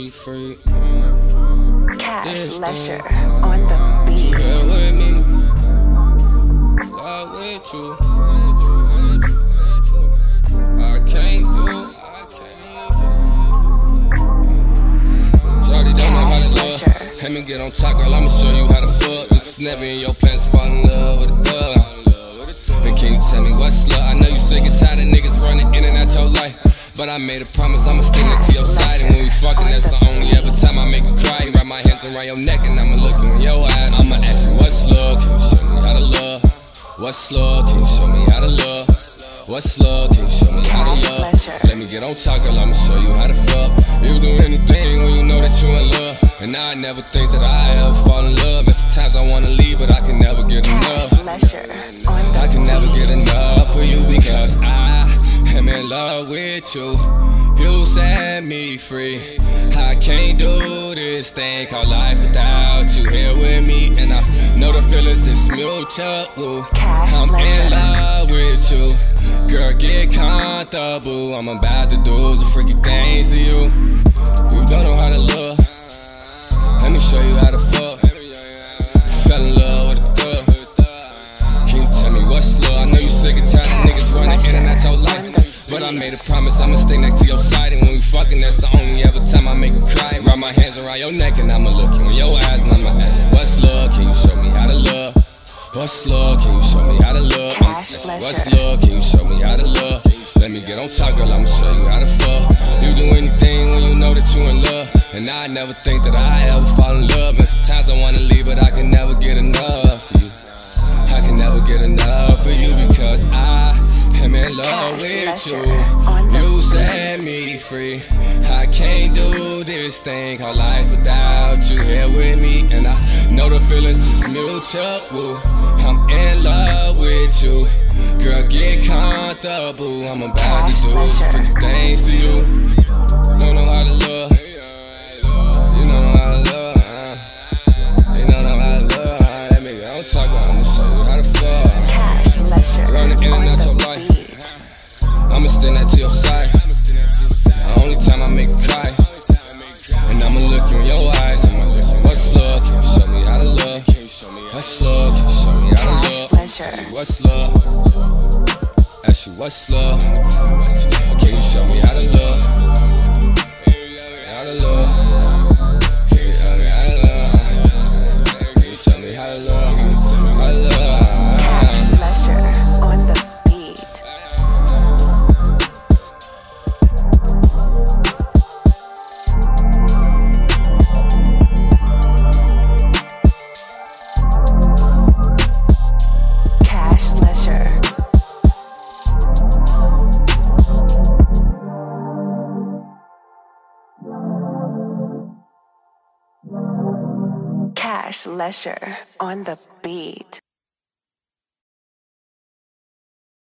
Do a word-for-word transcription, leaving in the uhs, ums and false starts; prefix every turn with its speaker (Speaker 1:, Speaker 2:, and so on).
Speaker 1: me free.
Speaker 2: Cash Lesher on the beat.
Speaker 1: You here with me, love with you. I can't do. Shorty don't know how to love. Let me get on top, girl. I'ma show you how to fuck. This is never in your plans to fall in love with a thug. Then can you tell me what's love? I know you sick and tired of niggas running in and out your life, but I made a promise I'ma stick next to your side. And when we fucking, that's the only ever time I make you cry. Wrap my hands around your neck and I'ma look you in your eyes. I'ma ask you what's love? Can you show me how to love? What's love? Can you show me how to love? What's love? Can you show me how to love? Let me get on top, girl, I'ma show you how to fuck. You do anything when you know that you in love. And I never think that I ever fall in love. And sometimes I wanna leave, but I can never get enough. I can never get enough of you because I am in love with you. You set me free. I can't do this thing called life without you here with me. And I know the feelings is mutual. I'm in love with you. Girl, get comfortable. I'm about to do some freaky things to you. You don't know how to love. Let me show you how to fuck. Fell in love with a thug. Can you tell me what's love? I know you sick and tired of niggas running in and out your life, but I made a promise I'ma stay next to your side. And when we fucking, that's the only ever time I make you cry. Wrap my hands around your neck and I'ma look you in your eyes and I'ma ask you what's love? Can you show me how to love? What's love? Can you show me how to love? What's love? Can you show me how to love? Let me get on top, girl, I'ma show you how to fuck. You do anything when you know that you in love. And I never think that I ever fall in love. And sometimes I wanna leave, but I can never get enough of you. I can never get enough of you because I am in love with you. You set me free. I can't do this thing called life without you here with me. And I know the feelings is mutual. I'm in love with you. Girl, get comfortable. I'm about to do some freaky things to you. Don't know how to love. You don't know how to love. Uh. You don't know how to love. Uh. Let me go. Don't talk, I'ma show you how to fuck. Running in and out your life. I'ma stand at to your side. The only time I make you cry. And I'ma look you in your eyes. I'ma look you. What's love? Can you show me how to love? What's love? Can you show me how to love? Ask you what's love? Ask you what's love? Can you show me how to love? How to love? Can you show me how to love? Can you show me how to love? How to love?
Speaker 2: Cash Lesher on the beat. Cash Lesher. Cash Lesher on the beat.